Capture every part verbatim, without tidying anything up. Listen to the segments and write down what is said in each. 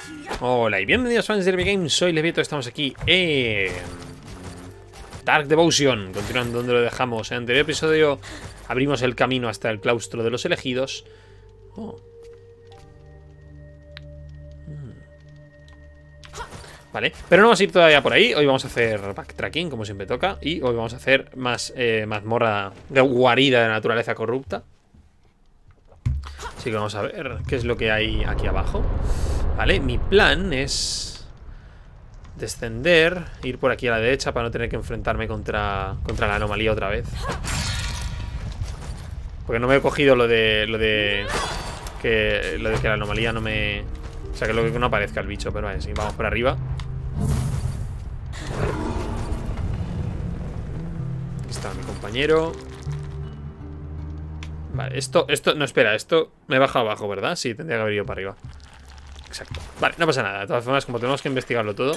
Hola y bienvenidos fans de Derby Games, soy Levieto, estamos aquí en Dark Devotion, continuando donde lo dejamos. En el anterior episodio abrimos el camino hasta el claustro de los elegidos. Oh. Vale, pero no vamos a ir todavía por ahí. Hoy vamos a hacer backtracking, como siempre toca. Y hoy vamos a hacer más eh, mazmorra de guarida de naturaleza corrupta. Así que vamos a ver qué es lo que hay aquí abajo. Vale, mi plan es descender, ir por aquí a la derecha para no tener que enfrentarme contra, contra la anomalía otra vez. Porque no me he cogido lo de lo de que lo de que la anomalía no me... O sea, que lo que no aparezca el bicho, pero vale, sí, vamos por arriba. Aquí está mi compañero. Vale, esto, esto, no, espera, esto me baja abajo, ¿verdad? Sí, tendría que haber ido para arriba. Exacto. Vale, no pasa nada. De todas formas, como tenemos que investigarlo todo,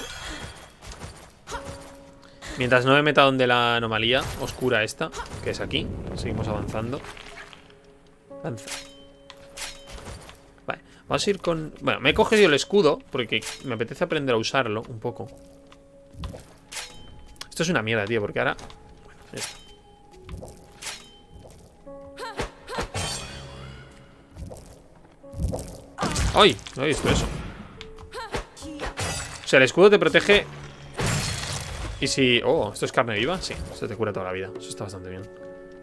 mientras no me meta donde la anomalía oscura esta, que es aquí, seguimos avanzando. Avanza. Vale, vamos a ir con... Bueno, me he cogido el escudo porque me apetece aprender a usarlo un poco. Esto es una mierda, tío, porque ahora... Bueno, esto. ¡Ay! No he visto eso. O sea, el escudo te protege. Y si... Oh, ¿esto es carne viva? Sí, esto te cura toda la vida. Eso está bastante bien.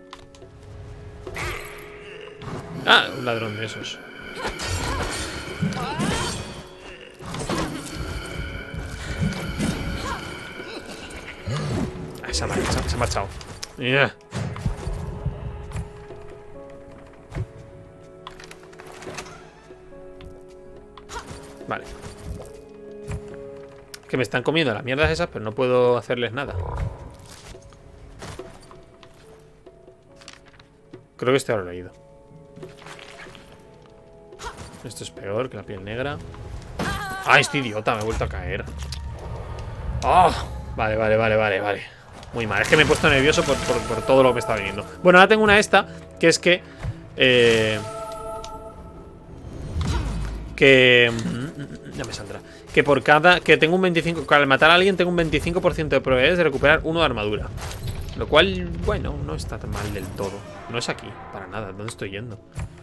Ah, un ladrón de esos. Ah, se ha marchado, se ha marchado. Yeah. Vale. Que me están comiendo las mierdas esas, pero no puedo hacerles nada. Creo que este ahora lo he leído. Esto es peor que la piel negra. ¡Ah, este idiota! Me he vuelto a caer. ¡Oh! Vale, vale, vale, vale, vale. Muy mal. Es que me he puesto nervioso por, por, por todo lo que me está viniendo. Bueno, ahora tengo una esta, que es que... Eh... Que... Ya me saldrá. Que por cada... Que tengo un veinticinco... Que al matar a alguien tengo un veinticinco por ciento de probabilidades de recuperar uno de armadura. Lo cual, bueno, no está tan mal del todo. No es aquí, para nada. ¿Dónde estoy yendo?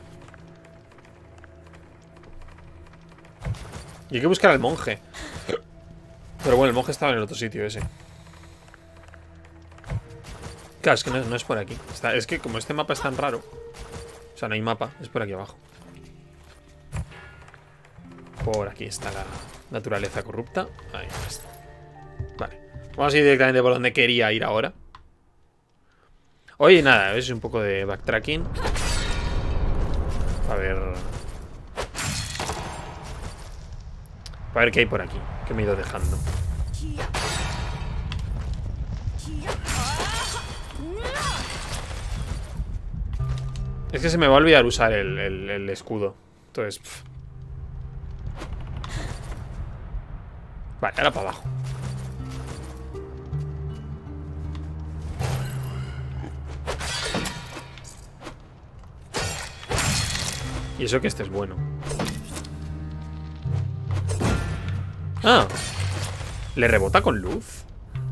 Y hay que buscar al monje. Pero bueno, el monje estaba en el otro sitio ese. Claro, es que no, no es por aquí. Está, es que como este mapa es tan raro... O sea, no hay mapa, es por aquí abajo. Por aquí está la naturaleza corrupta. Ahí está. Vale. Vamos a ir directamente por donde quería ir ahora. Oye, nada, es un poco de backtracking. A ver... A ver qué hay por aquí. Que me he ido dejando. Es que se me va a olvidar usar el, el, el escudo. Entonces... Pff. Vale, ahora para abajo. Y eso que este es bueno. Ah, ¿le rebota con luz?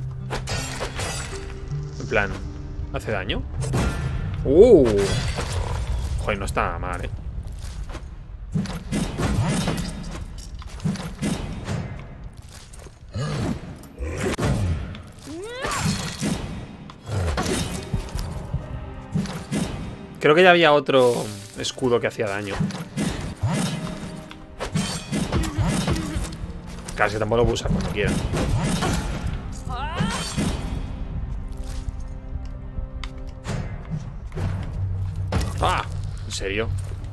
En plan, ¿hace daño? Uh, joder, no está mal, eh. Creo que ya había otro escudo que hacía daño. Casi tampoco lo puedo usar cuando quiera. ¡Ah! ¿En serio?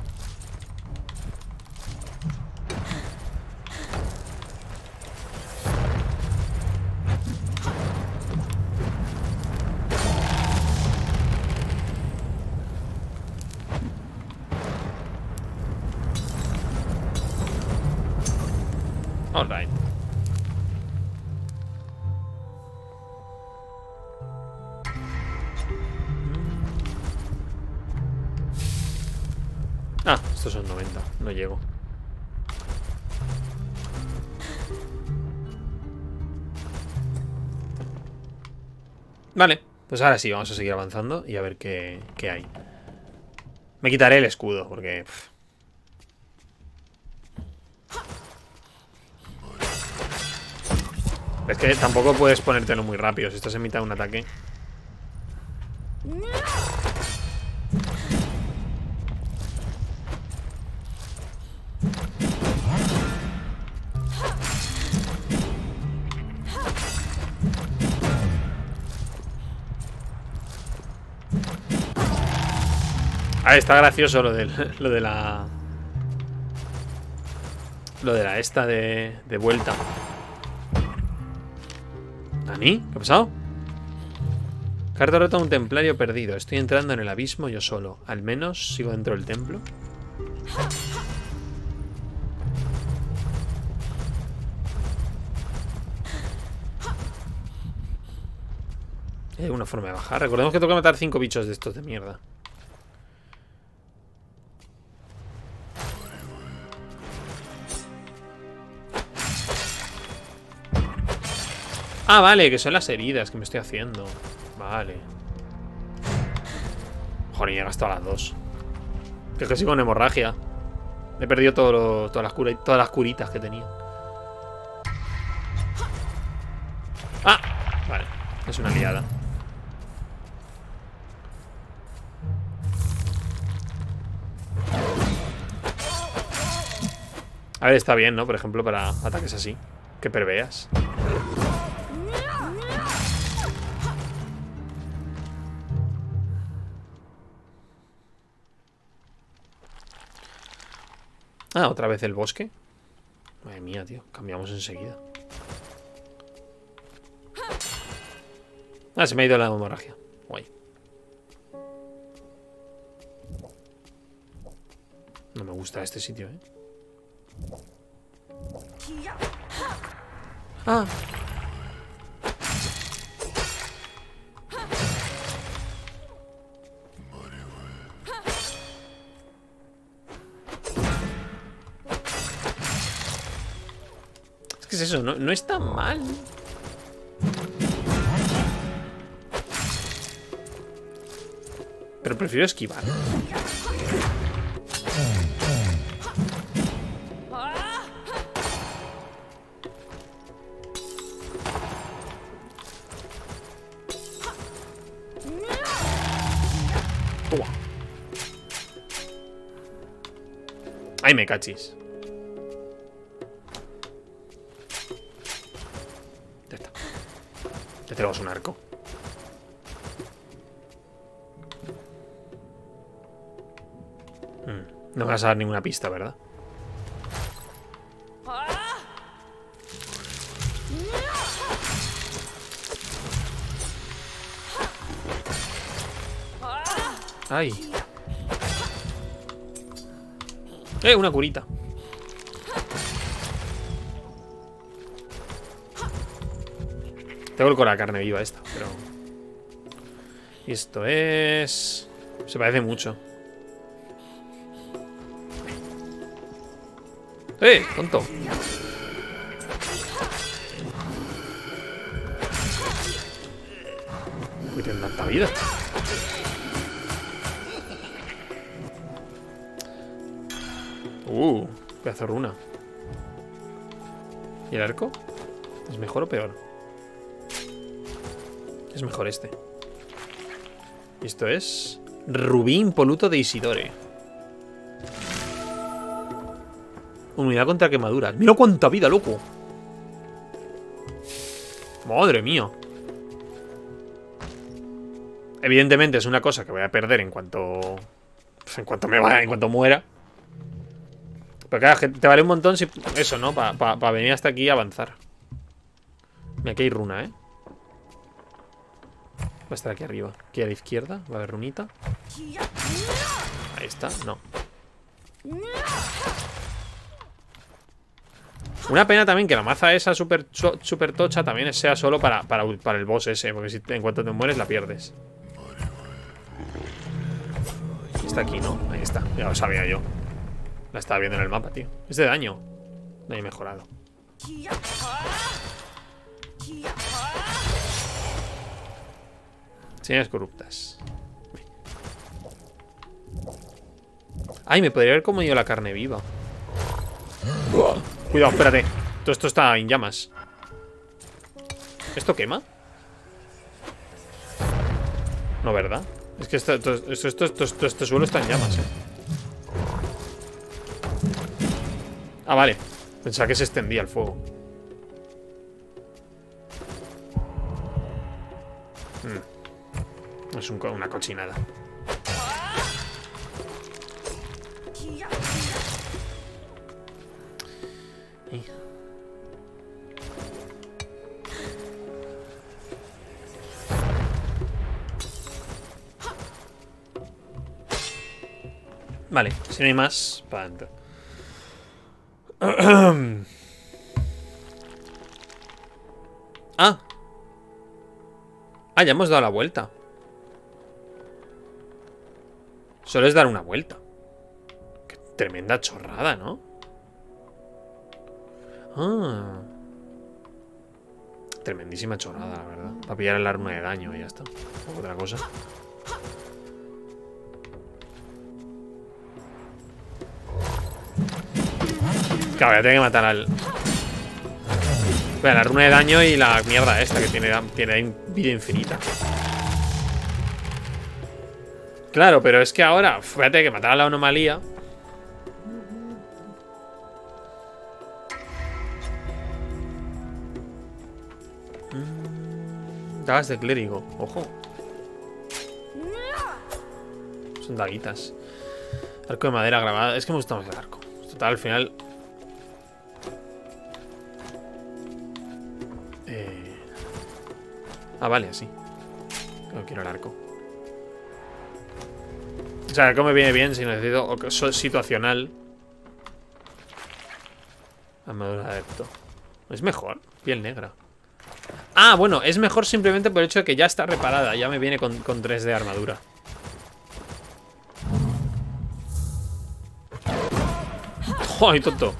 Alright. Ah, estos son noventa. No llego. Vale, pues ahora sí, vamos a seguir avanzando y a ver qué, qué hay. Me quitaré el escudo, porque... Pff. Es que tampoco puedes ponértelo muy rápido si estás en mitad de un ataque. Ah, está gracioso lo de, lo de la... Lo de la esta de, de vuelta. ¿Dani? ¿Qué ha pasado? Carta rota a un templario perdido. Estoy entrando en el abismo yo solo. Al menos sigo dentro del templo. Hay una forma de bajar. Recordemos que toca matar cinco bichos de estos de mierda. Ah, vale, que son las heridas que me estoy haciendo. Vale. Joder, he gastado las dos. Que es que sigo con hemorragia. He perdido todo lo, todas, las cura, todas las curitas que tenía. Ah, vale. Es una liada. A ver, está bien, ¿no? Por ejemplo, para ataques así. Que preveas. Ah, otra vez el bosque. Madre mía, tío. Cambiamos enseguida. Ah, se me ha ido la hemorragia. Guay. No me gusta este sitio, ¿eh? Ah. ¿Qué es eso? No, no está mal. Pero prefiero esquivar. Toma. Ay, me cachis. Ya está. Ya tenemos un arco. Mm. No me vas a dar ninguna pista, ¿verdad? Ay. Eh, una curita. Tengo el cola de carne viva esta, pero... Y esto es... Se parece mucho. ¡Eh! ¡Tonto! Uy, tiene tanta vida. Uh, pedazo de runa. ¿Y el arco? ¿Es mejor o peor? Es mejor este. Y esto es... Rubí impoluto de Isidore. Unidad contra quemaduras. ¡Mira cuánta vida, loco! ¡Madre mía! Evidentemente es una cosa que voy a perder en cuanto... En cuanto me vaya, en cuanto muera. Pero claro, que te vale un montón si... Eso, ¿no? Para pa, pa venir hasta aquí y avanzar. Mira, aquí hay runa, ¿eh? Va a estar aquí arriba. Aquí a la izquierda va a haber runita. Ahí está, no. Una pena también que la maza esa super, super tocha también sea solo para, para, para el boss ese. Porque si en cuanto te mueres la pierdes. Está aquí, ¿no? Ahí está, ya lo sabía yo. La estaba viendo en el mapa, tío. Es de daño. Daño mejorado. Señales corruptas. Ay, me podría haber comido la carne viva. Cuidado, espérate. Todo esto está en llamas. ¿Esto quema? No, ¿verdad? Es que esto, esto, esto, esto, esto, esto, este suelo está en llamas, eh. Ah, vale. Pensaba que se extendía el fuego. Mm. Es un, una cochinada. Y... Vale, si no hay más, para adentro. Ah. Ah, ya hemos dado la vuelta. Solo es dar una vuelta. Qué tremenda chorrada, ¿no? Ah. Tremendísima chorrada, la verdad. Para pillar el arma de daño y ya está. Otra cosa. Claro, voy a tener que matar al... Bueno, la runa de daño y la mierda esta que tiene, tiene vida infinita. Claro, pero es que ahora voy a tener que matar a la anomalía. Mm, dagas de clérigo, ojo. Son daguitas. Arco de madera grabada. Es que me gusta más el arco. Total, al final... Eh... Ah, vale, así. No quiero el arco. O sea, el arco me viene bien si necesito situacional. Armadura de adepto. Es mejor. Piel negra. Ah, bueno, es mejor simplemente por el hecho de que ya está reparada. Ya me viene con, con tres de armadura. ¡Ay, tonto!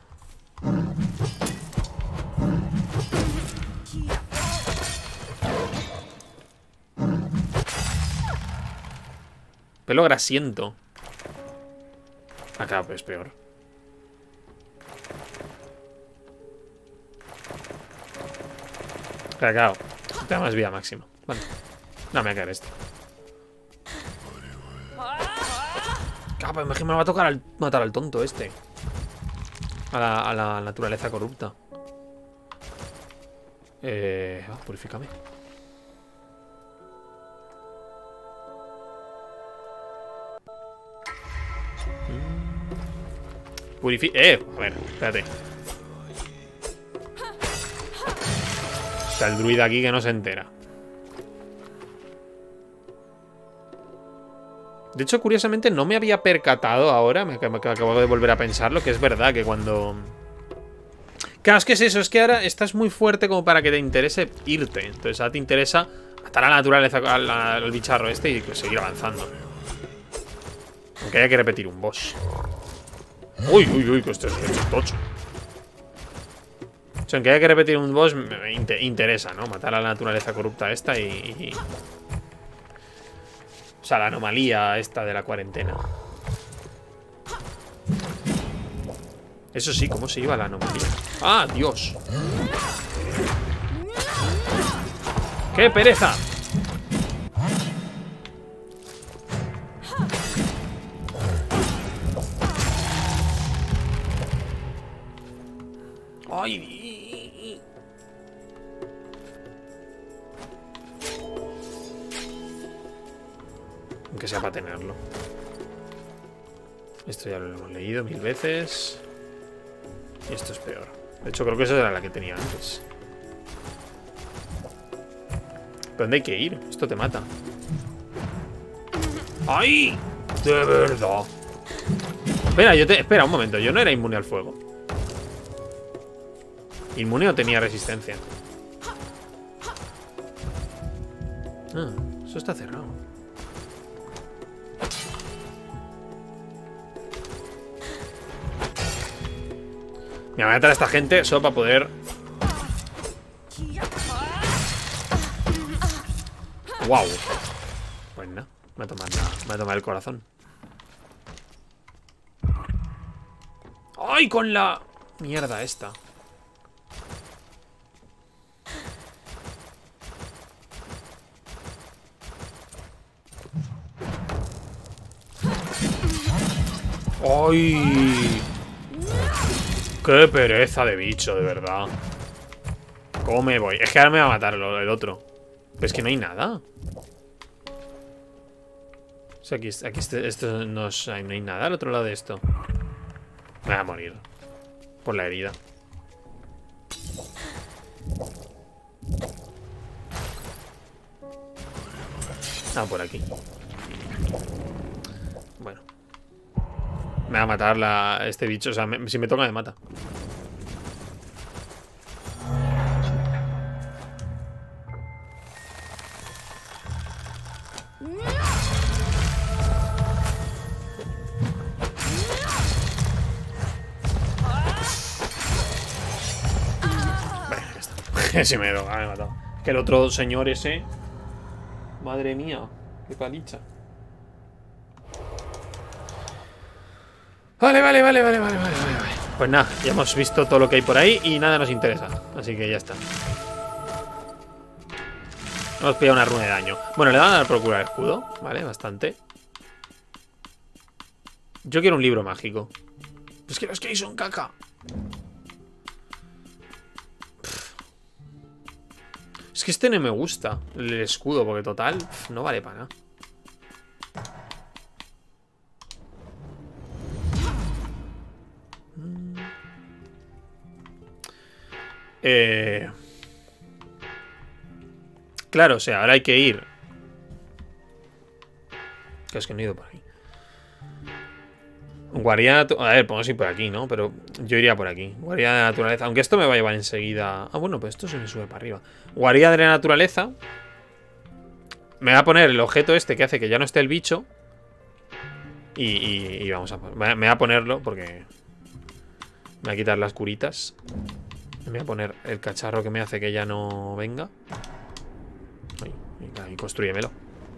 Pelo grasiento. Acá, pues peor. Cacao. Te da más vida máximo. Vale. No, me voy a caer este. Capa, imagínate, me va a tocar al, matar al tonto este. A la, a la naturaleza corrupta. Eh, oh, purifícame. Purifi... Eh, a ver, espérate. Está el druida aquí que no se entera. De hecho, curiosamente, no me había percatado ahora. Me, me acabo de volver a pensarlo. Que es verdad que cuando... Claro, es que es eso. Es que ahora estás muy fuerte como para que te interese irte. Entonces ahora te interesa matar a la naturaleza, al, al bicharro este y pues, seguir avanzando. Aunque haya que repetir un boss. Uy, uy, uy, que esto es, esto es tocho. O sea, aunque haya que repetir un boss, me inter interesa, ¿no? Matar a la naturaleza corrupta esta y... y... O sea, la anomalía esta de la cuarentena. Eso sí, ¿cómo se iba la anomalía? ¡Ah, Dios! ¡Qué pereza! ¡Ay! Aunque sea para tenerlo. Esto ya lo hemos leído mil veces. Y esto es peor. De hecho, creo que esa era la que tenía antes. ¿Pero dónde hay que ir? Esto te mata. ¡Ay! De verdad. Espera, yo te... Espera un momento. Yo no era inmune al fuego. ¿Inmune o tenía resistencia? Ah, eso está cerrado. Me voy a matar a esta gente solo para poder... Wow. Pues nada, me ha tomado nada. Me ha tomado el corazón. ¡Ay, con la mierda esta! ¡Ay! ¡Qué pereza de bicho, de verdad! ¿Cómo me voy? Es que ahora me va a matar el, el otro. Pero es que no hay nada. O sea, aquí, aquí este, esto no, es, no hay nada al otro lado de esto. Me va a morir. Por la herida. Ah, por aquí. Bueno. Me va a matar la, este bicho. O sea, me, si me toca me mata. Vale, ya está. Si me toca me ha matado. Que el otro señor ese... Madre mía. Qué paliza. Vale, vale, vale, vale, vale, vale, vale. Pues nada, ya hemos visto todo lo que hay por ahí y nada nos interesa. Así que ya está. Hemos pillado una runa de daño. Bueno, le van a dar por curar escudo. Vale, bastante. Yo quiero un libro mágico. Es que los que hay son caca. Pff. Es que este no me gusta, el escudo, porque total, pff, no vale para nada. Eh... Claro, o sea, ahora hay que ir. Que es que no he ido por aquí. Guardia... A ver, podemos ir por aquí, ¿no? Pero yo iría por aquí. Guardia de la naturaleza. Aunque esto me va a llevar enseguida... Ah, bueno, pues esto se me sube para arriba. Guardia de la naturaleza. Me va a poner el objeto este que hace que ya no esté el bicho. Y, y, y vamos a... Me voy a ponerlo porque... Me voy a quitar las curitas. Me voy a poner el cacharro que me hace que ya no venga. Ay, venga, y construyemelo.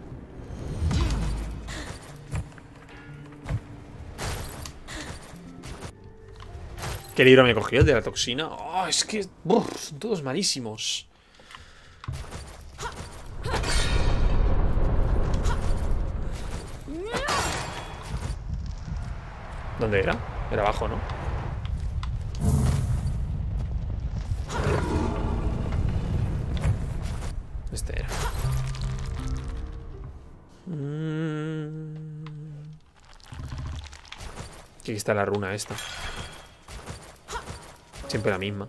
¿Qué libro me he cogido? ¿El de la toxina? Oh, es que... Uf, son todos malísimos. ¿Dónde era? Era abajo, ¿no? Este era. Mm. Aquí está la runa esta. Siempre la misma.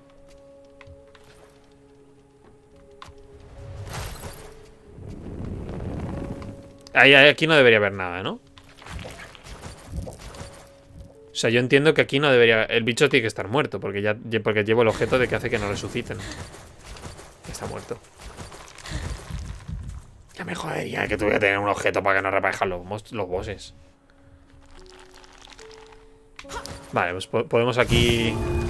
Ahí, ahí, aquí no debería haber nada, ¿no? O sea, yo entiendo que aquí no debería... El bicho tiene que estar muerto, porque ya porque llevo el objeto de que hace que no resuciten. Está muerto. Ya me jodería que tuviera que tener un objeto para que no reparejan los, los bosses. Vale, pues po podemos aquí...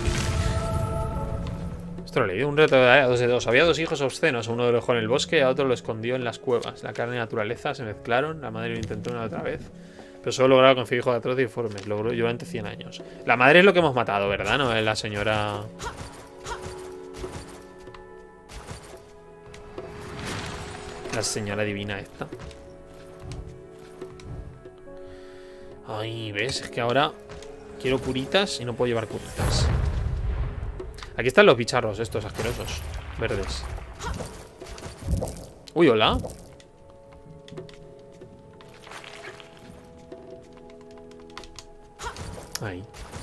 Esto lo he leído. Un reto de dos de dos. Había dos hijos obscenos. A uno lo dejó en el bosque y a otro lo escondió en las cuevas. La carne y la naturaleza se mezclaron. La madre lo intentó una otra vez, pero solo lograba conseguir hijos atroces y informes. Logró durante cien años. La madre es lo que hemos matado, ¿verdad? No es la señora... La señora divina esta. Ay, ¿ves? Es que ahora quiero curitas y no puedo llevar curitas. Aquí están los bicharros estos asquerosos. Verdes. Uy, hola. Ahí.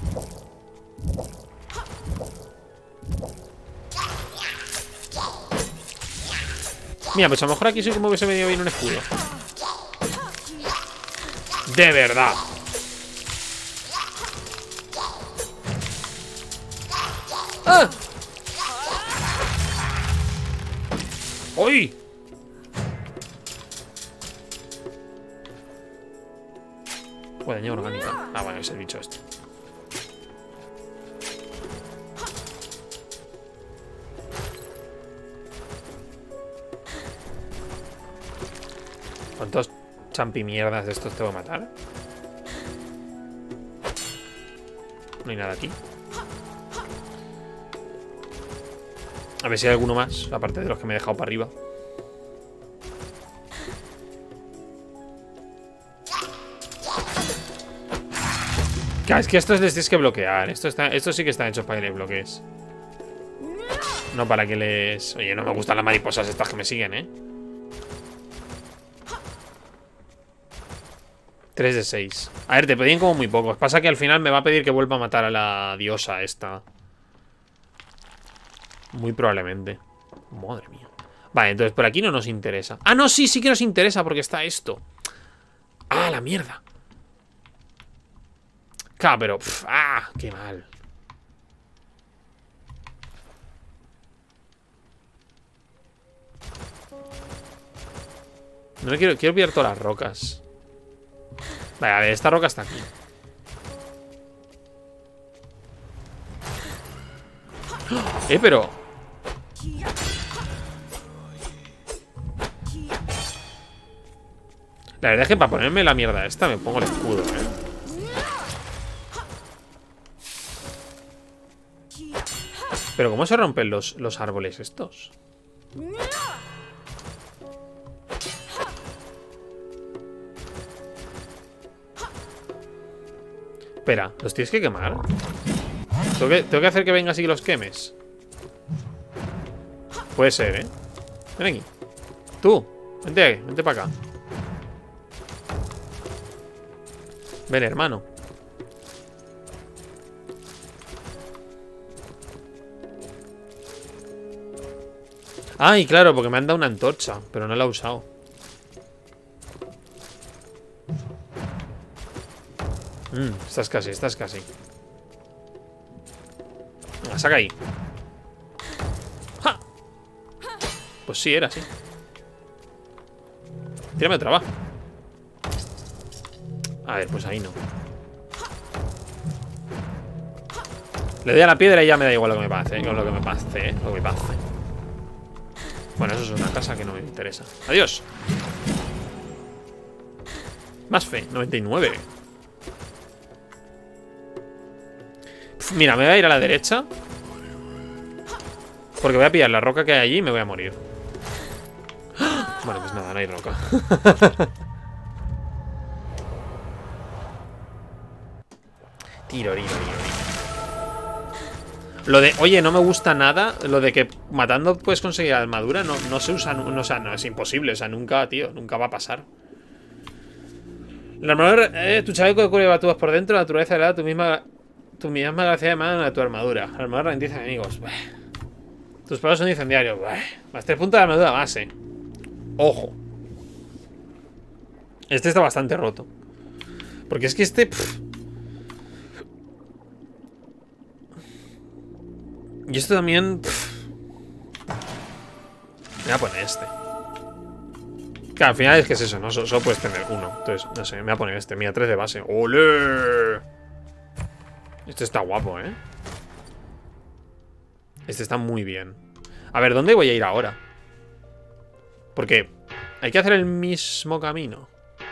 Mira, pues a lo mejor aquí sí como que se me dio bien un escudo. De verdad. ¡Ah! ¡Uy! Guadaña orgánica. Ah, bueno, es el bicho este. ¿Cuántos champimierdas de estos tengo que matar? No hay nada aquí. A ver si hay alguno más, aparte de los que me he dejado para arriba. Claro, es que estos les tienes que bloquear. Estos, está, estos sí que están hechos para que les bloquees. No para que les... Oye, no me gustan las mariposas estas que me siguen, ¿eh? tres de seis. A ver, te pedían como muy pocos. Pasa que al final me va a pedir que vuelva a matar a la diosa esta. Muy probablemente. Madre mía. Vale, entonces por aquí no nos interesa. Ah, no, sí, sí que nos interesa porque está esto. Ah, la mierda. Claro, pero... Pff, ah, qué mal. No me quiero... Quiero pillar todas las rocas. Vale, a ver, esta roca está aquí. Eh, pero... La verdad es que para ponerme la mierda esta me pongo el escudo, eh. Pero ¿cómo se rompen los, los árboles estos? Espera, ¿los tienes que quemar? ¿Tengo que, tengo que hacer que vengas y que los quemes? Puede ser, ¿eh? Ven aquí. Tú, vente, vente para acá. Ven, hermano. Ay, claro, porque me han dado una antorcha, pero no la he usado. Mmm, estás casi, estás casi. Venga, saca ahí. ¡Ja! Pues sí, era así. Tírame otra, va. A ver, pues ahí no. Le doy a la piedra y ya me da igual lo que me pase, ¿eh? Con lo que me pase, ¿eh? Lo que me pase. Bueno, eso es una casa que no me interesa. Adiós. Más fe, noventa y nueve. Pff, mira, me voy a ir a la derecha. Porque voy a pillar la roca que hay allí y me voy a morir. Bueno, pues nada, no hay roca. Tiro, tiro, tiro, tiro. Lo de, oye, no me gusta nada lo de que matando puedes conseguir armadura. No, no se usa, no, o sea, no, es imposible. O sea, nunca, tío, nunca va a pasar. La armadura, eh, tu chaleco cubre batúas por dentro, la naturaleza le da tu misma, tu misma gracia de mano a tu armadura. La armadura ralentiza enemigos. Bah. Tus palos son incendiarios. Bah. Más tres puntos de armadura base. Ojo. Este está bastante roto. Porque es que este... Pff. Y esto también... Pff. Me voy a poner este. Claro, al final es que es eso, ¿no? Solo, solo puedes tener uno. Entonces, no sé, me voy a poner este. Mira, tres de base. ¡Ole! Este está guapo, ¿eh? Este está muy bien. A ver, ¿dónde voy a ir ahora? Porque hay que hacer el mismo camino.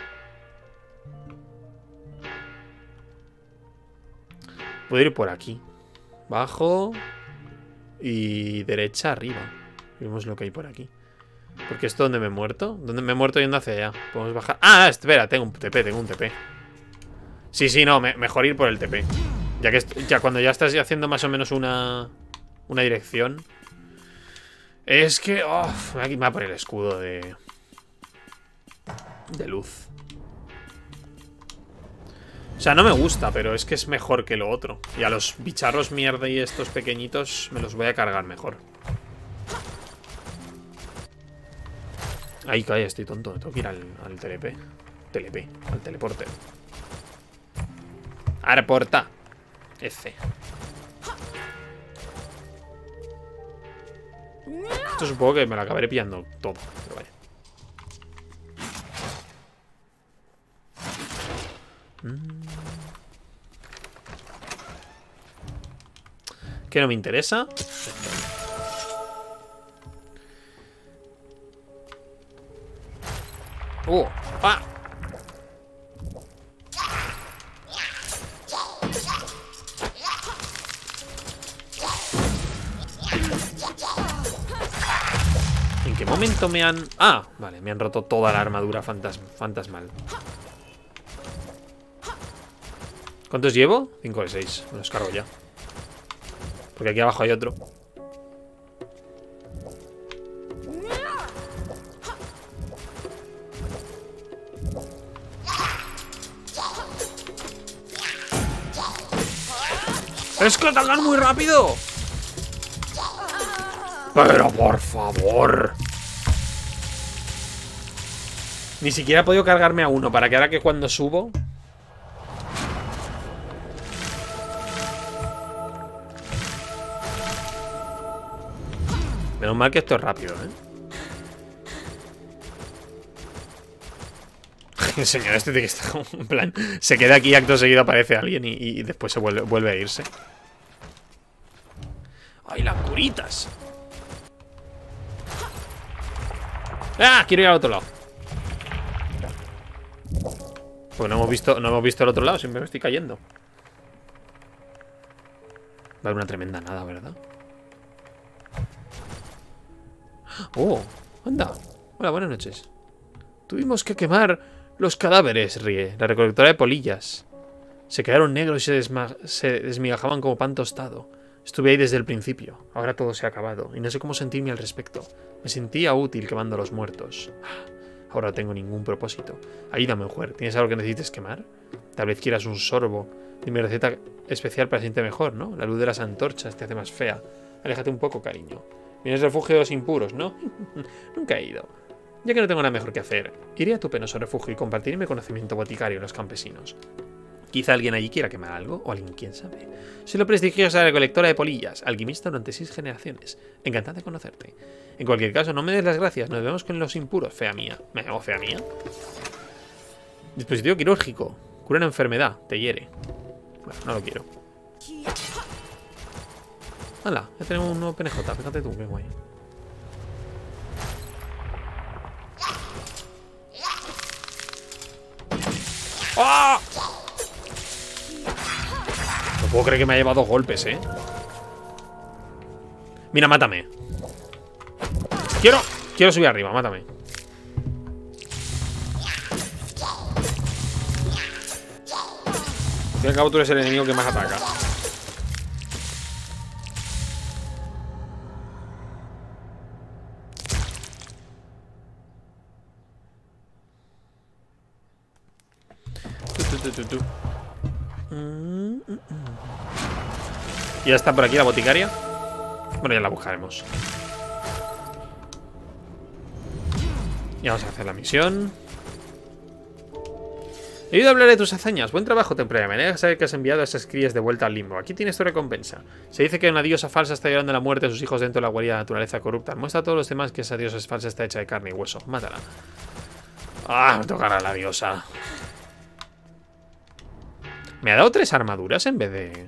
Puedo ir por aquí. Bajo. Y derecha arriba. Vemos lo que hay por aquí. Porque esto donde me he muerto. ¿Dónde me he muerto yendo hacia allá? Podemos bajar. Ah, espera, tengo un T P, tengo un T P. Sí, sí, no, me, mejor ir por el T P. Ya que ya cuando ya estás haciendo más o menos una Una dirección. Es que oh, me va a poner el escudo de De luz. O sea, no me gusta, pero es que es mejor que lo otro. Y a los bicharros mierda y estos pequeñitos me los voy a cargar mejor. Ahí cae, estoy tonto. Tengo que ir al, al T L P. T L P, al teleporte. Aeroporta. F. Esto supongo que me lo acabaré pillando todo. Pero vaya. Mm. ¿Qué no me interesa? ¡Uh! ¡Ah! ¿En qué momento me han...? Ah, vale, me han roto toda la armadura fantas fantasmal. ¿Cuántos llevo? cinco de seis. Me los cargo ya. Porque aquí abajo hay otro. ¡Es que atacan muy rápido! Pero por favor. Ni siquiera he podido cargarme a uno para que ahora que cuando subo... Menos mal que esto es rápido, ¿eh? El señor este de que está en plan... Se queda aquí y acto seguido aparece alguien y, y después se vuelve, vuelve a irse. ¡Ay, las curitas! ¡Ah! Quiero ir al otro lado. Pues no hemos visto, no hemos visto el otro lado, siempre me estoy cayendo. Va a haber una tremenda nada, ¿verdad? ¡Oh! ¡Anda! Hola, buenas noches. Tuvimos que quemar los cadáveres, ríe. La recolectora de polillas. Se quedaron negros y se, desma se desmigajaban como pan tostado. Estuve ahí desde el principio. Ahora todo se ha acabado y no sé cómo sentirme al respecto. Me sentía útil quemando a los muertos. Ahora no tengo ningún propósito. Ayúdame, mujer. ¿Tienes algo que necesites quemar? Tal vez quieras un sorbo. Dime receta especial para sentirte mejor, ¿no? La luz de las antorchas te hace más fea. Aléjate un poco, cariño. ¿Vienes del refugio de los impuros, no? Nunca he ido. Ya que no tengo nada mejor que hacer, iré a tu penoso refugio y compartiré mi conocimiento boticario en los campesinos. Quizá alguien allí quiera quemar algo, o alguien, quién sabe. Soy la prestigiosa recolectora de polillas, alquimista durante seis generaciones. Encantada de conocerte. En cualquier caso, no me des las gracias, nos vemos con los impuros, fea mía. ¿Me llamo fea mía? Dispositivo quirúrgico. Cura una enfermedad, te hiere. Bueno, no lo quiero. Hala, ya tenemos un nuevo P N J, fíjate tú, qué guay. ¡Ah! No puedo creer que me ha llevado dos golpes, ¿eh? Mira, mátame. Quiero, quiero subir arriba, mátame. Al fin y al cabo tú eres el enemigo que más ataca. Tu, tu, tu, tu. Y ya está por aquí la boticaria. Bueno, ya la buscaremos. Y vamos a hacer la misión. He oído hablar de tus hazañas. Buen trabajo, temprana. Me alegra saber que has enviado a esas crías de vuelta al limbo. Aquí tienes tu recompensa. Se dice que una diosa falsa está llevando la muerte a sus hijos dentro de la guarida de la naturaleza corrupta. Muestra a todos los demás que esa diosa falsa está hecha de carne y hueso. Mátala. Ah, me tocará la diosa. Me ha dado tres armaduras en vez de...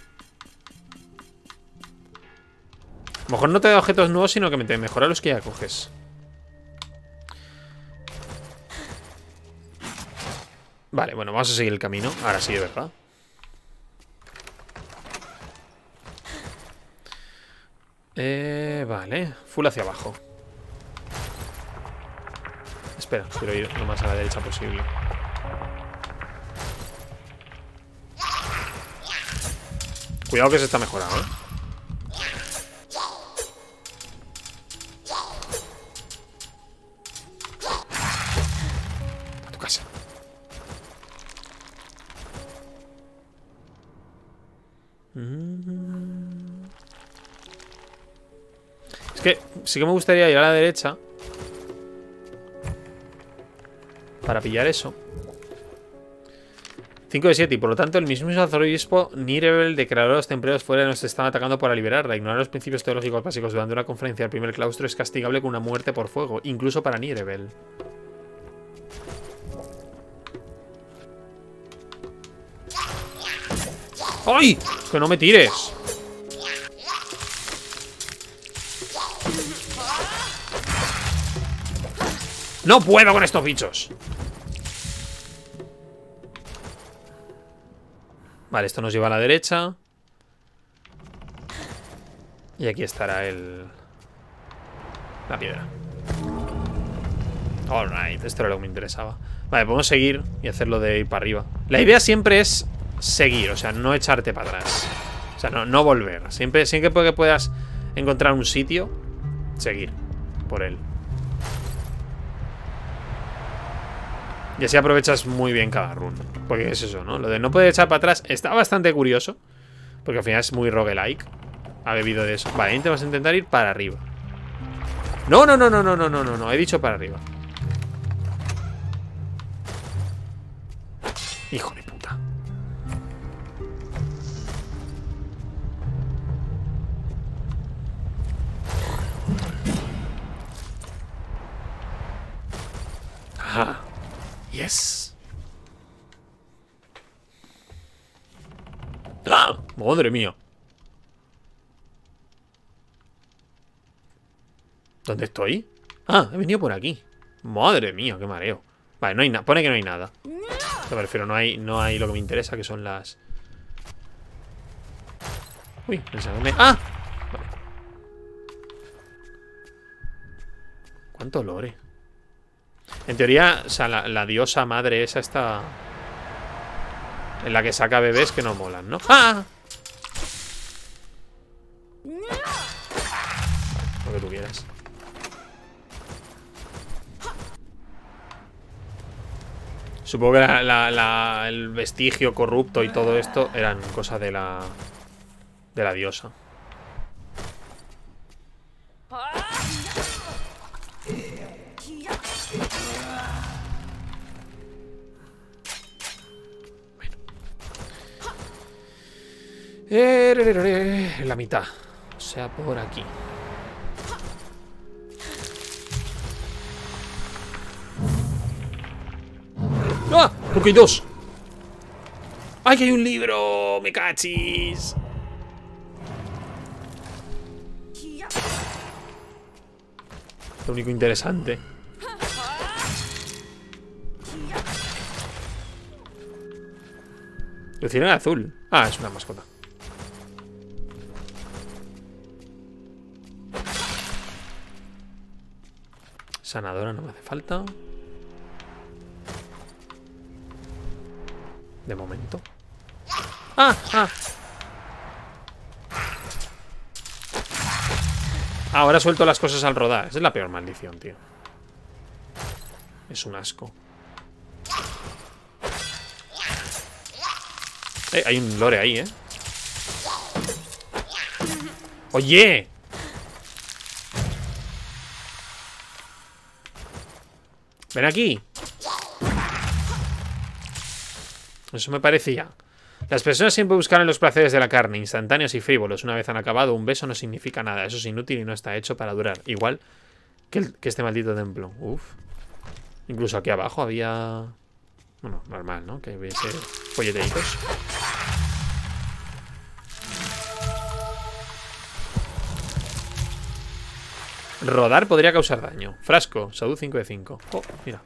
A lo mejor no te da objetos nuevos, sino que me te mejora los que ya coges. Vale, bueno, vamos a seguir el camino. Ahora sí, de verdad. Eh, vale, full hacia abajo. Espera, quiero ir lo más a la derecha posible. Cuidado que se está mejorando, ¿eh? A tu casa. Es que sí que me gustaría ir a la derecha para pillar eso. cinco de siete, y por lo tanto el mismo arzobispo Nirebel declaró a los templarios fuera de nos están atacando para liberarla. Ignorar los principios teológicos básicos durante una conferencia del primer claustro es castigable con una muerte por fuego, incluso para Nirebel. ¡Ay! ¡Que no me tires! ¡No puedo con estos bichos! Vale, esto nos lleva a la derecha. Y aquí estará el... la piedra. Alright, esto era lo que me interesaba. Vale, podemos seguir y hacerlo de ir para arriba. La idea siempre es seguir, o sea, no echarte para atrás. O sea, no, no volver. Siempre, siempre que puedas encontrar un sitio, seguir por él. Y así aprovechas muy bien cada run. Porque es eso, ¿no? Lo de no poder echar para atrás está bastante curioso. Porque al final es muy roguelike. Ha bebido de eso. Vale, vamos a intentar ir para arriba. No, no, no, no, no, no, no, no, no. He dicho para arriba. Hijo de puta. Ajá. Yes. ¡Ah! Madre mía. ¿Dónde estoy? Ah, he venido por aquí. Madre mía, qué mareo. Vale, no hay nada. Pone que no hay nada. Me refiero, no hay, no hay lo que me interesa, que son las... Uy, pensaba que me... ¡Ah! Vale. ¿Cuánto lore? En teoría, o sea, la, la diosa madre esa está... en la que saca bebés que no molan, ¿no? ¡Ah! Lo que tú quieras. Supongo que la, la, la, el vestigio corrupto y todo esto eran cosas de la... de la diosa. Bueno. Eh, la mitad. O sea, por aquí. ¡Ah! ¡Ok, dos! ¡Ay, que hay un libro! ¡Me cachis! Lo único interesante. Luciérnaga azul. Ah, es una mascota. Sanadora no me hace falta. De momento. ¡Ah! ¡Ah! Ahora suelto las cosas al rodar. Esa es la peor maldición, tío. Es un asco. Eh, hay un lore ahí, ¿eh? ¡Oye! Ven aquí. Eso me parecía. Las personas siempre buscarán los placeres de la carne, instantáneos y frívolos. Una vez han acabado, un beso no significa nada. Eso es inútil y no está hecho para durar. Igual que, el, que este maldito templo. Uf. Incluso aquí abajo había... Bueno, normal, ¿no? Que hubiese folleteitos. Rodar podría causar daño. Frasco, salud cinco de cinco. Oh, mira.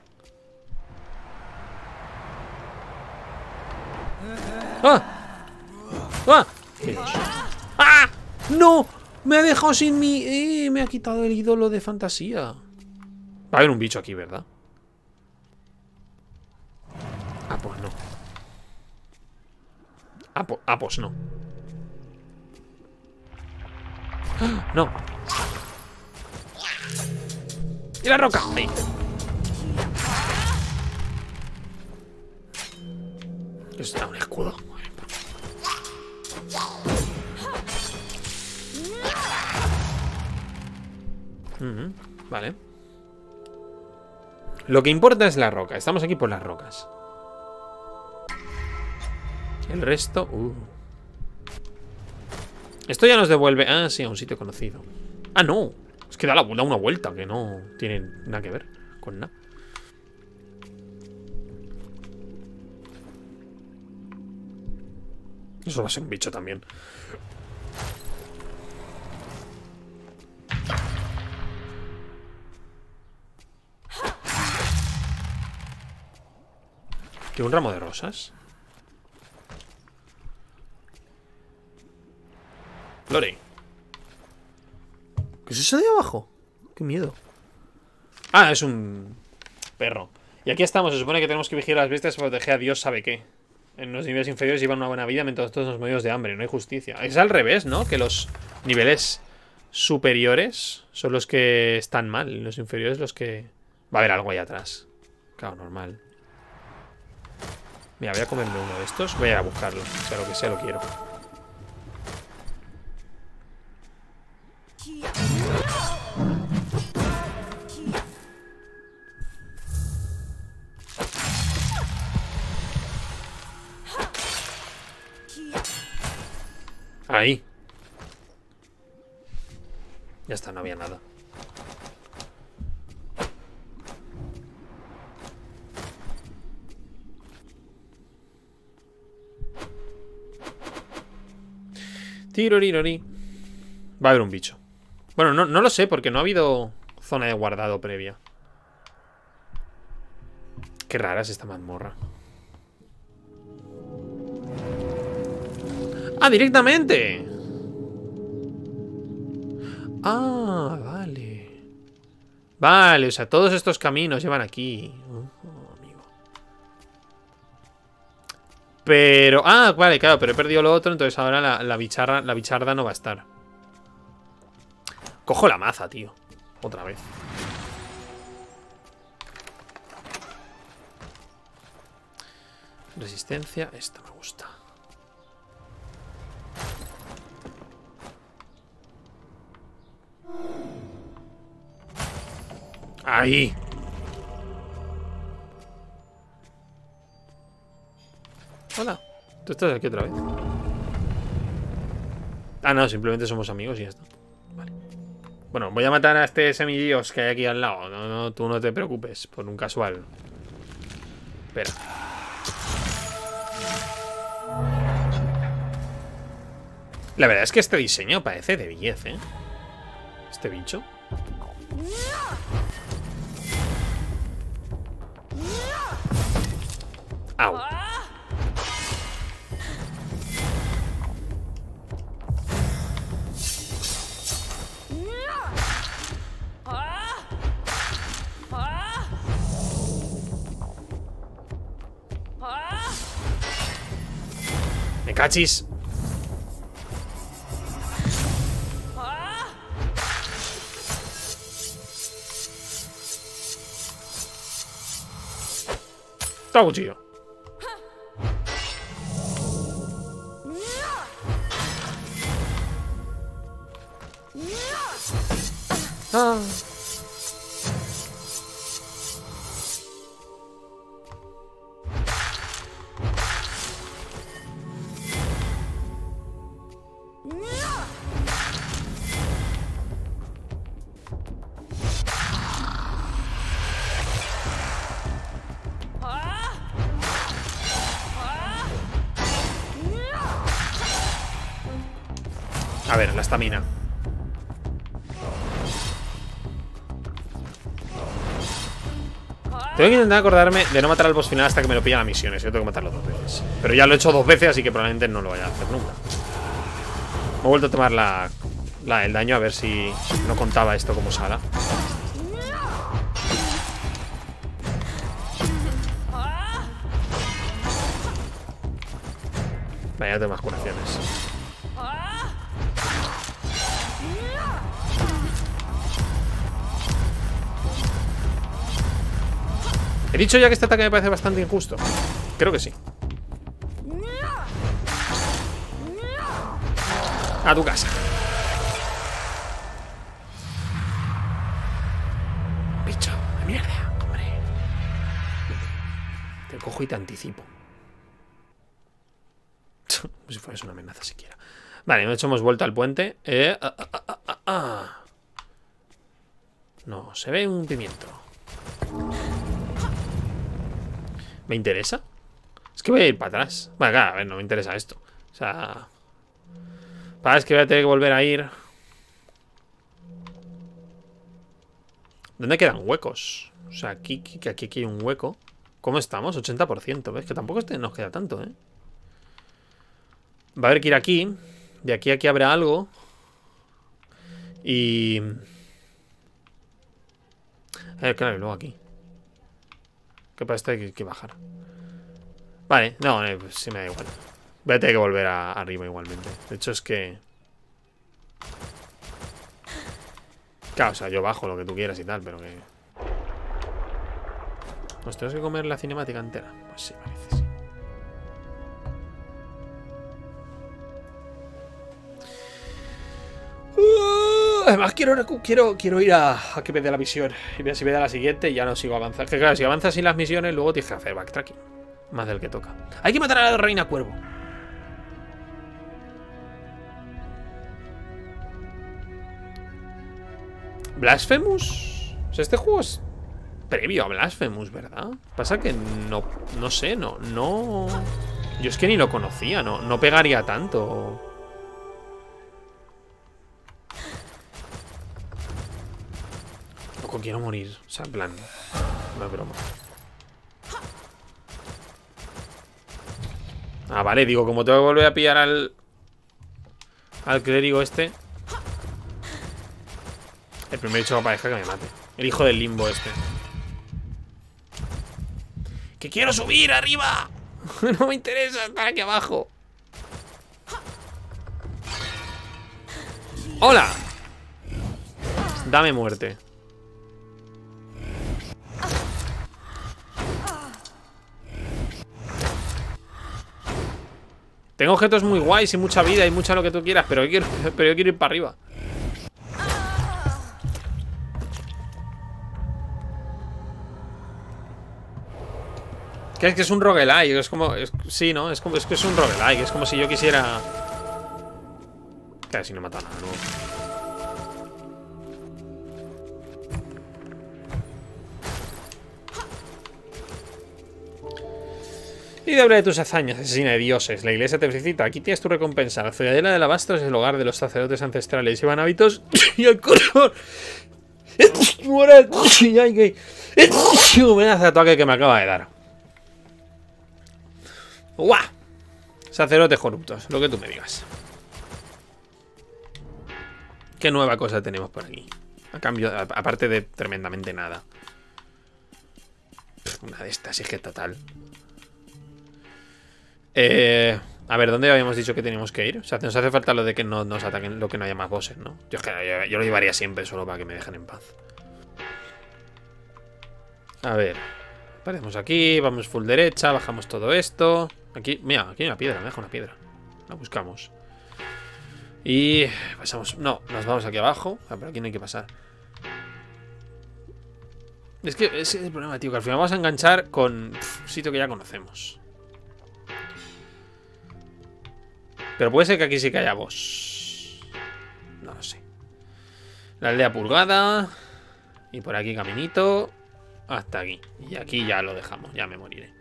¡Ah! ¡Ah! Dios. ¡Ah! ¡No! Me ha dejado sin mi... Eh, me ha quitado el ídolo de fantasía. Va a haber un bicho aquí, ¿verdad? Ah, pues no. Ah, po ah pues no. ¡Ah! No. ¡Y la roca! Ahí. Esto está un escudo. Uh-huh. Vale. Lo que importa es la roca. Estamos aquí por las rocas. El resto... Uh. Esto ya nos devuelve... Ah, sí, a un sitio conocido. Ah, no. Es que da, la, da una vuelta, que no tiene nada que ver con nada. Eso va a ser un bicho también. ¿Tiene un ramo de rosas? Lore. ¿Qué es eso de abajo? Qué miedo. Ah, es un perro. Y aquí estamos, se supone que tenemos que vigilar a las bestias para proteger a Dios sabe qué. En los niveles inferiores llevan una buena vida mientras todos nos morimos de hambre. No hay justicia. Es al revés, ¿no? Que los niveles superiores son los que están mal. Y los inferiores los que... Va a haber algo ahí atrás. Claro, normal. Mira, voy a comerme uno de estos. Voy a ir a buscarlo. O sea, lo que sea, lo quiero. Ahí. Ya está, no había nada. Tirorirori. Va a haber un bicho. Bueno, no, no lo sé porque no ha habido zona de guardado previa. Qué rara es esta mazmorra. ¡Ah, directamente! Ah, vale. Vale, o sea, todos estos caminos llevan aquí. Oh, amigo. Pero... Ah, vale, claro, pero he perdido lo otro. Entonces ahora la, la, bicharra, la bicharda no va a estar. Cojo la maza, tío. Otra vez. Resistencia, esta me gusta. Ahí. Hola. ¿Tú estás aquí otra vez? Ah, no, simplemente somos amigos y ya está. Vale. Bueno, voy a matar a este semidios que hay aquí al lado. No, no, tú no te preocupes, por un casual. Espera. La verdad es que este diseño parece de diez, ¿eh? Este bicho. Au. Me cachis. Toma cuchillo. Ah. A ver, la estamina. Tengo que intentar acordarme de no matar al boss final hasta que me lo pilla la misión. Yo tengo que matarlo dos veces. Pero ya lo he hecho dos veces, así que probablemente no lo vaya a hacer nunca. Me he vuelto a tomar la, la, el daño a ver si no contaba esto como sala. Vale, ya tengo más curaciones. He dicho ya que este ataque me parece bastante injusto. Creo que sí. A tu casa. Bicho de mierda, hombre. Te cojo y te anticipo. Como si fueras una amenaza siquiera. Vale, de hecho hemos vuelto al puente. Eh, ah, ah, ah, ah, ah. No, se ve un pimiento. ¿Me interesa? Es que voy a ir para atrás. Bueno, claro, a ver, no me interesa esto. O sea... Para es que voy a tener que volver a ir. ¿Dónde quedan huecos? O sea, aquí, aquí, aquí hay un hueco. ¿Cómo estamos? ochenta por ciento. ¿Ves? Que tampoco este nos queda tanto, ¿eh? Va a haber que ir aquí. De aquí a aquí habrá algo. Y... Eh, claro, y luego aquí. Que para esto hay que, que bajar. Vale, no, eh, pues sí me da igual. Voy a tener que volver a, arriba igualmente. De hecho es que... Claro, o sea, yo bajo lo que tú quieras y tal, pero que... ¿Nos tenemos que comer la cinemática entera? Pues sí, parece, sí. Uh, además quiero, quiero, quiero ir a, a que me dé la misión. Y ver si me da la siguiente y ya no sigo avanzando. Que claro, si avanzas sin las misiones, luego tienes que hacer backtracking. Más del que toca. Hay que matar a la reina cuervo. ¿Blasphemous? O sea, este juego es previo a Blasphemous, ¿verdad? Pasa que no, no sé, no, no... Yo es que ni lo conocía, no, no pegaría tanto. Loco, quiero morir. O sea, en plan... No es broma. Ah, vale, digo, como tengo que volver a pillar al... Al clérigo este... El primer bicho que aparezca que me mate. El hijo del limbo este. ¡Que quiero subir arriba! No me interesa estar aquí abajo. ¡Hola! Dame muerte. Tengo objetos muy guays y mucha vida y mucha lo que tú quieras, pero yo quiero, pero yo quiero ir para arriba. Que es que es un roguelike, es como... Es, sí, ¿no? Es, como, es que es un roguelike, es como si yo quisiera... Casi no he matado nada, ¿no? Y de hablar de tus hazañas, asesina de dioses. La iglesia te felicita. Aquí tienes tu recompensa. La ciudadela del Alabastro es el hogar de los sacerdotes ancestrales. Llevan hábitos y el color. Me hace ataque que me acaba de dar. ¡Guau! Sacerdotes corruptos, lo que tú me digas. ¿Qué nueva cosa tenemos por aquí? A cambio, aparte de tremendamente nada. Pff, una de estas, es que total. Eh, a ver, ¿dónde habíamos dicho que teníamos que ir? O sea, nos hace falta lo de que no nos ataquen, lo que no haya más bosses, ¿no? Yo, es que, yo, yo lo llevaría siempre solo para que me dejen en paz. A ver. Aparecemos aquí, vamos full derecha, bajamos todo esto. Aquí, mira, aquí hay una piedra, me deja una piedra. La buscamos. Y pasamos, no, nos vamos aquí abajo. Ah, pero aquí no hay que pasar. Es que ese es el problema, tío, que al final vamos a enganchar con pff, un sitio que ya conocemos. Pero puede ser que aquí sí que haya boss. No lo sé. La aldea purgada. Y por aquí caminito. Hasta aquí. Y aquí ya lo dejamos, ya me moriré.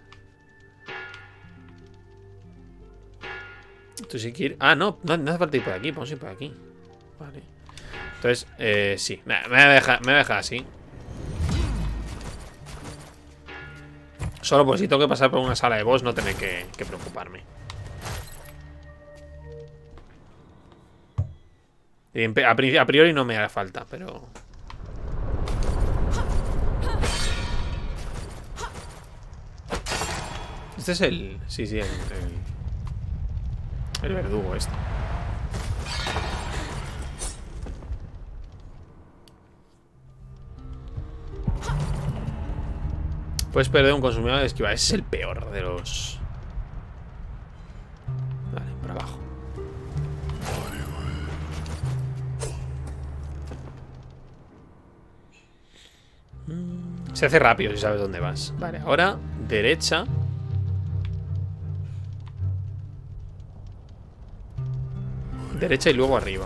Tú sí quieres... Ah, no, no, no hace falta ir por aquí, vamos a ir por aquí. Vale. Entonces, eh, sí, me, me voy a dejar, me voy a dejar así. Solo por si tengo que pasar por una sala de boss, no tener que, que preocuparme. Y a priori no me hará falta, pero... Este es el... Sí, sí, el... El, el verdugo este. Puedes perder un consumidor de esquiva. Ese es el peor de los... Vale, por abajo. Se hace rápido si sabes dónde vas. Vale, ahora derecha. Derecha y luego arriba.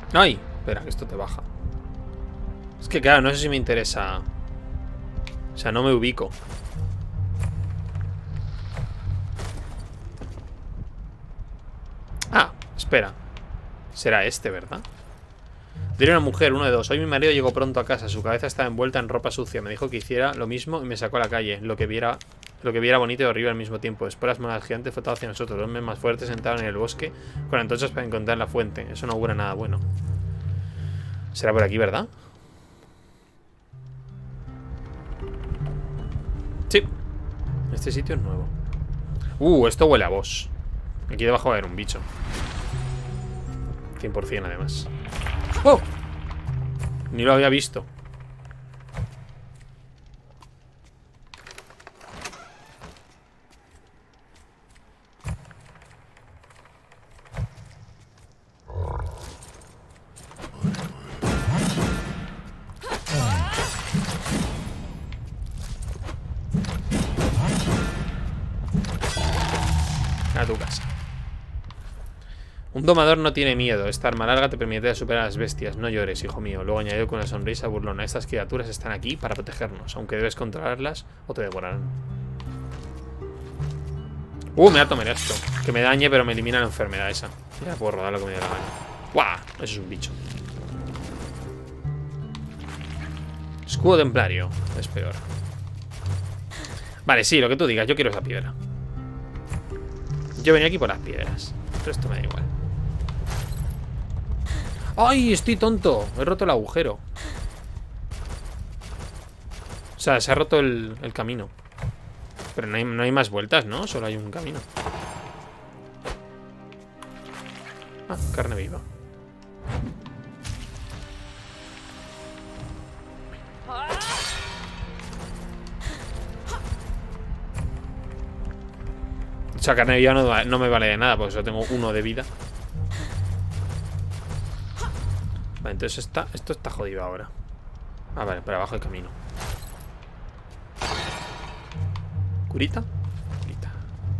¡Ay! Espera, que esto te baja. Es que claro, no sé si me interesa. O sea, no me ubico. Ah, espera. Será este, ¿verdad? Diré a una mujer, uno de dos. Hoy mi marido llegó pronto a casa. Su cabeza estaba envuelta en ropa sucia. Me dijo que hiciera lo mismo y me sacó a la calle. Lo que viera, lo que viera bonito y horrible al mismo tiempo. Después las monas gigantes flotaban hacia nosotros. Los hombres más fuertes entraron en el bosque con antorchas para encontrar la fuente. Eso no augura nada bueno. Será por aquí, ¿verdad? Sí. Este sitio es nuevo. Uh, esto huele a boss. Aquí debajo va a haber un bicho. cien por cien además. ¡Oh! Ni lo había visto. A tu casa. Un domador no tiene miedo. Esta arma larga te permite superar a las bestias. No llores, hijo mío. Luego añadió con una sonrisa burlona. Estas criaturas están aquí para protegernos, aunque debes controlarlas o te devorarán. Uh, me va a tomar esto. Que me dañe, pero me elimina la enfermedad esa. Ya puedo rodar lo que me dé la gana. ¡Guau! Eso es un bicho. Escudo templario. Es peor. Vale, sí, lo que tú digas. Yo quiero esa piedra. Yo venía aquí por las piedras. Pero esto me da igual. ¡Ay! Estoy tonto. He roto el agujero. O sea, se ha roto el, el camino. Pero no hay, no hay más vueltas, ¿no? Solo hay un camino. Ah, carne viva. O sea, carne viva no, no me vale de nada, porque solo tengo uno de vida. Vale, entonces está, esto está jodido ahora. Ah, vale, para abajo el camino. ¿Curita? Curita.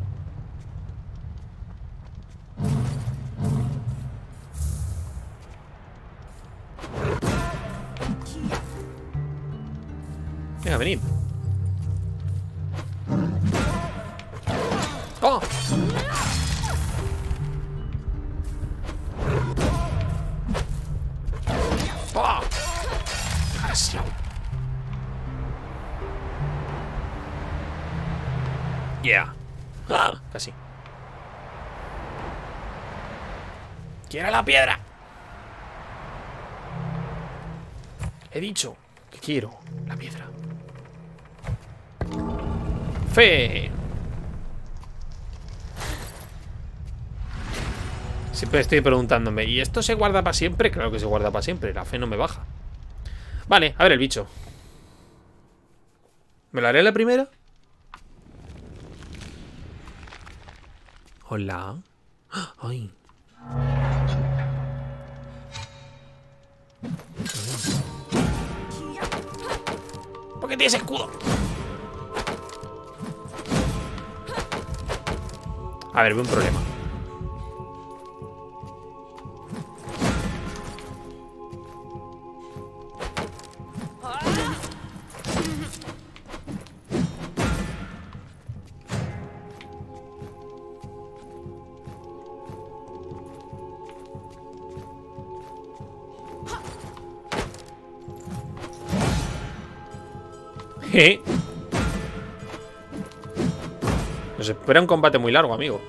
Venga, venid. ¡Oh! ¡Oh! Casi. Yeah. Ah, casi. ¡Quiero la piedra! He dicho que quiero la piedra. ¡Fe! Siempre estoy preguntándome, ¿y esto se guarda para siempre? Claro que se guarda para siempre, la fe no me baja. Vale, a ver el bicho. ¿Me lo haré la primera? Hola. Ay. ¿Por qué tienes escudo? A ver, veo un problema. ¿Eh? Nos espera un combate muy largo, amigo.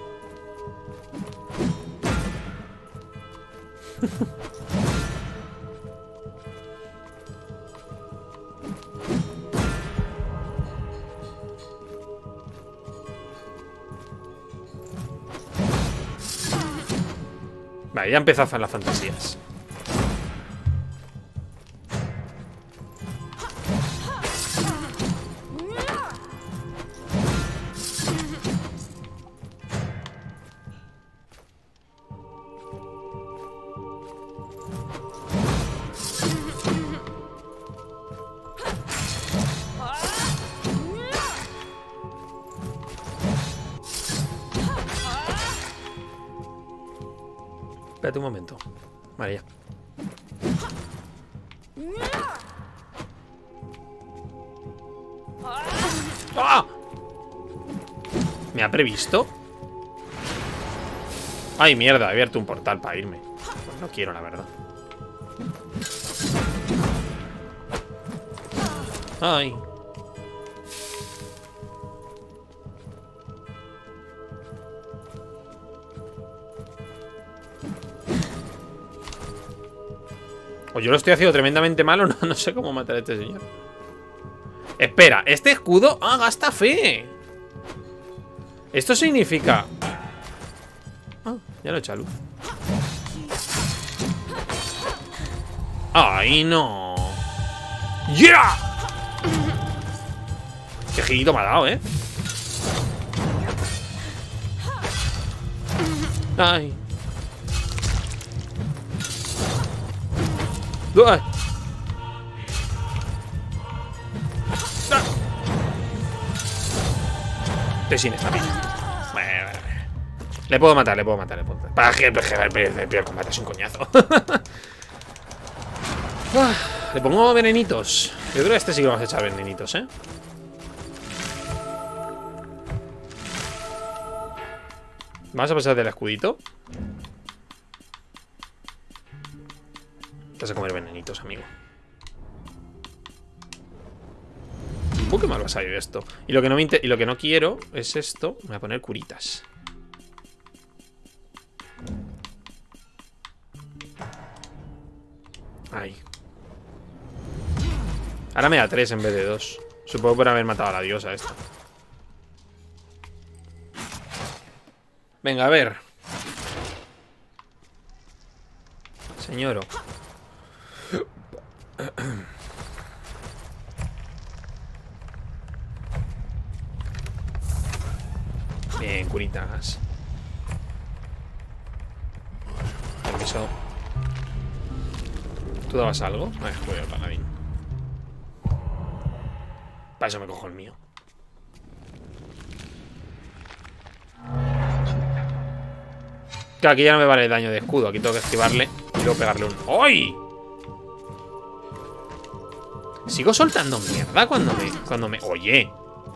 Vale, ya empezaban las fantasías. Espérate un momento. Vale, ya. ¡Ah! ¿Me ha previsto? Ay, mierda, he abierto un portal para irme. Pues no quiero, la verdad. Ay. O yo lo estoy haciendo tremendamente mal o no, no sé cómo matar a este señor. Espera, este escudo... ¡Ah, gasta fe! Esto significa... Ah, ya lo he echado luz. ¡Ay, no! ¡Yeah! Qué girito me ha dado, ¿eh? ¡Ay! ¡Ay! Estoy sin esta pila. Bueno, bueno, bueno. Le puedo matar, le puedo matar, le puedo matar. Para que el peor combate es un coñazo. Le pongo venenitos. Yo creo que a este sí que vamos a echar venenitos, ¿eh? Vamos a pasar del escudito. Vas a comer venenitos, amigo. Uh, qué mal va a salir esto. Y lo que no me y lo que no quiero es esto. Me voy a poner curitas. Ahí. Ahora me da tres en vez de dos. Supongo por haber matado a la diosa esta. Venga, a ver. Señoro. Bien, curitas. Permiso. ¿Tú dabas algo? Ay, joder, paladín. Para eso me cojo el mío. Claro, aquí ya no me vale el daño de escudo. Aquí tengo que esquivarle y luego pegarle un... ¡Ay! Sigo soltando mierda cuando me... Cuando me... Oye.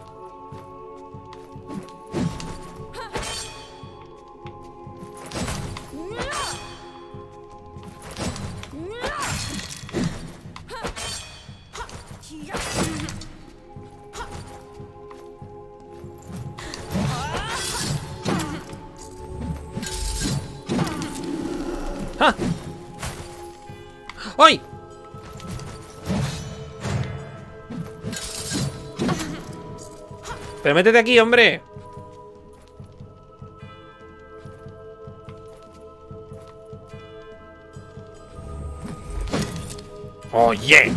¡Ah! ¡Ay! Pero métete aquí, hombre. ¡Oye!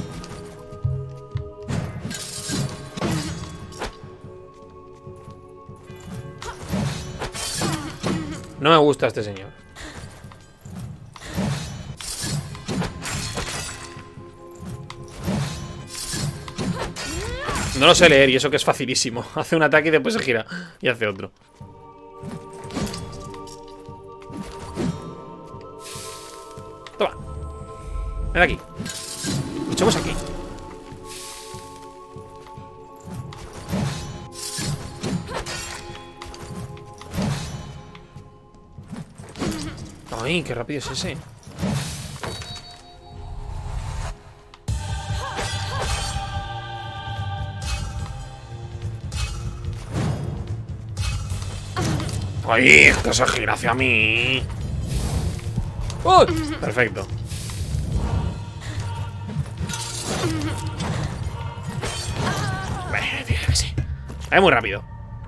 No me gusta este señor. No lo sé leer y eso que es facilísimo. Hace un ataque y después se gira y hace otro. Toma. Ven aquí. Echamos aquí. Ay, qué rápido es ese. ¡Ay! ¡Que se gira hacia mí! ¡Uy! Perfecto. Fíjate, sí. Es muy rápido.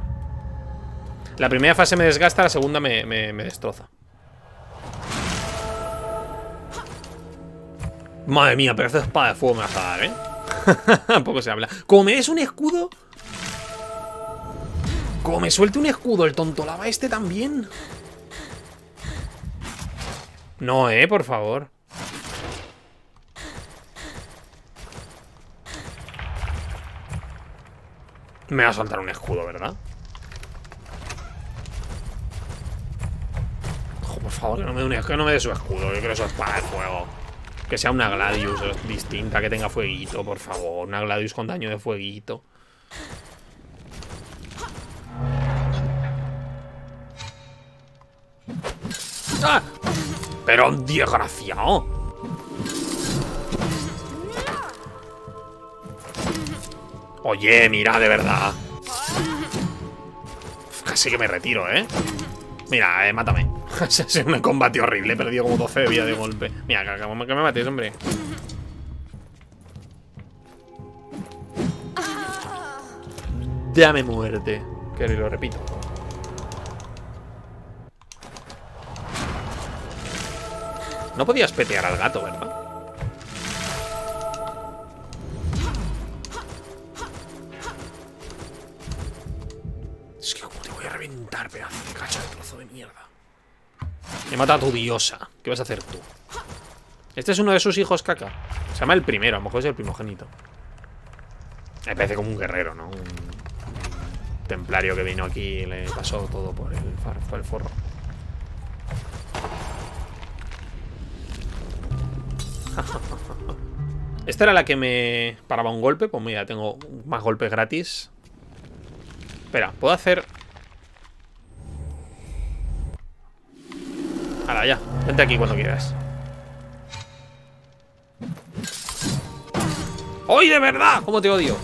La primera fase me desgasta, la segunda me, me, me destroza. Madre mía, pero esta espada de fuego me vas a dar, ¿eh? Poco se habla. Como me des un escudo... Como me suelte un escudo el tonto lava este también. No, eh, por favor. Me va a soltar un escudo, ¿verdad? Ojo, por favor, que no me dé un escudo, que no me dé su escudo. Yo quiero su espada de fuego. Que sea una Gladius distinta, que tenga fueguito, por favor. Una Gladius con daño de fueguito. ¡Ah! Pero desgraciado. Oye, mira, de verdad. Casi que me retiro, ¿eh? Mira, eh, mátame. Es un combate horrible. He perdido como doce de vida de golpe. Mira, que, que, que me mates, hombre. Dame muerte. Que lo repito. No podías petear al gato, ¿verdad? Es que como te voy a reventar, pedazo de cacho de trozo de mierda. Me mata a tu diosa. ¿Qué vas a hacer tú? Este es uno de sus hijos, caca. Se llama el primero, a lo mejor es el primogénito. Me parece como un guerrero, ¿no? Un templario que vino aquí y le pasó todo por el, por el forro. Esta era la que me paraba un golpe. Pues mira, tengo más golpes gratis. Espera, puedo hacer... Ahora ya, vente aquí cuando quieras. ¡Ay, de verdad! ¿Cómo te odio?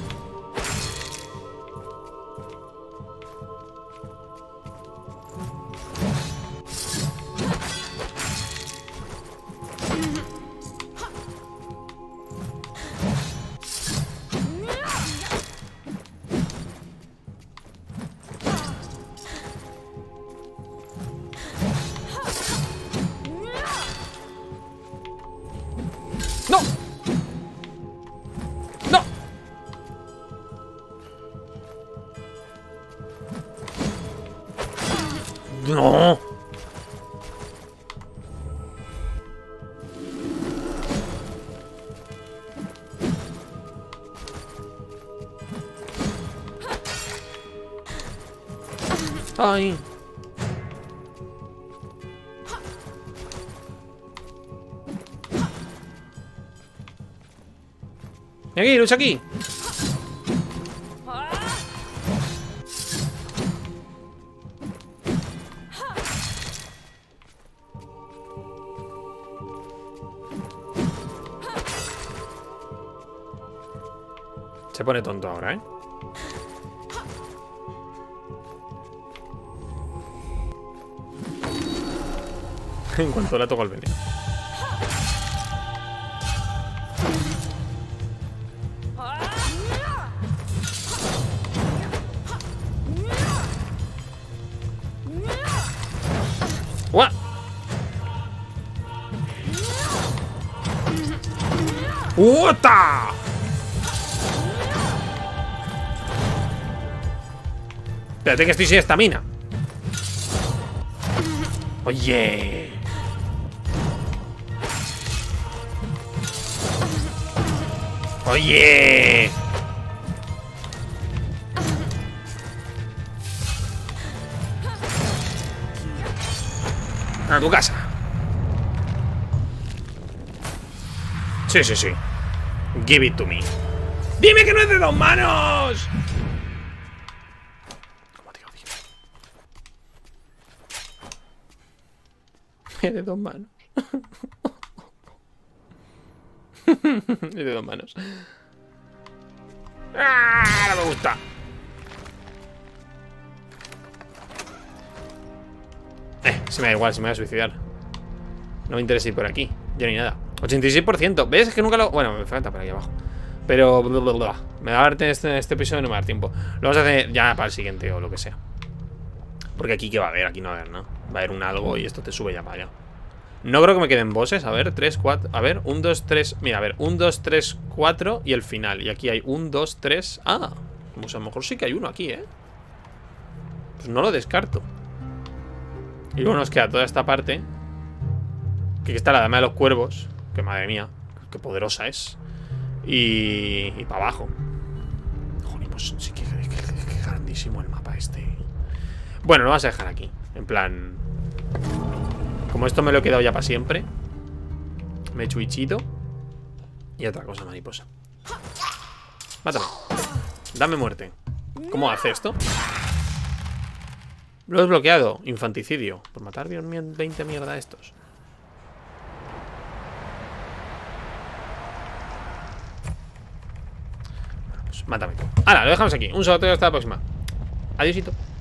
¡No! ¡No! ¡No! ¡Ay! Aquí, lucha aquí. Se pone tonto ahora, ¿eh? En cuanto la toco el veneno. ¡Guau! ¡Uota! Espérate que estoy sin estamina. Oye. Oye. A tu casa. Sí, sí, sí. Give it to me. ¡Dime que no es de dos manos! ¿Cómo te odio? Es de dos manos. Es de dos manos. ¡Ah! No me gusta. Eh, se me da igual, se me va a suicidar. No me interesa ir por aquí. Ya ni nada. ochenta y seis por ciento. ¿Ves? Es que nunca lo... Bueno, me falta por aquí abajo. Pero... Bla, bla, bla. Me va a dar este, este episodio, no me va a dar tiempo. Lo vamos a hacer ya para el siguiente o lo que sea. Porque aquí, ¿qué va a haber? Aquí no va a haber, ¿no? Va a haber un algo y esto te sube ya para allá. No creo que me queden bosses. A ver, tres, cuatro... A ver, uno, dos, tres... Mira, a ver, uno, dos, tres, cuatro y el final. Y aquí hay uno, dos, tres... Ah, pues a lo mejor sí que hay uno aquí, ¿eh? Pues no lo descarto. Y luego nos queda toda esta parte. Que aquí está la dama de los cuervos. Que madre mía, qué poderosa es. Y, y para abajo. Joder, pues sí que, que, que, que grandísimo el mapa este. Bueno, lo vas a dejar aquí. En plan... Como esto me lo he quedado ya para siempre. Me he hecho bichito. Y otra cosa, mariposa. Mátame. Dame muerte. ¿Cómo hace esto? Lo he desbloqueado. Infanticidio. Por matar veinte mierda a estos. Bueno, pues mátame tú. Ahora, lo dejamos aquí. Un saludo y hasta la próxima. Adiósito.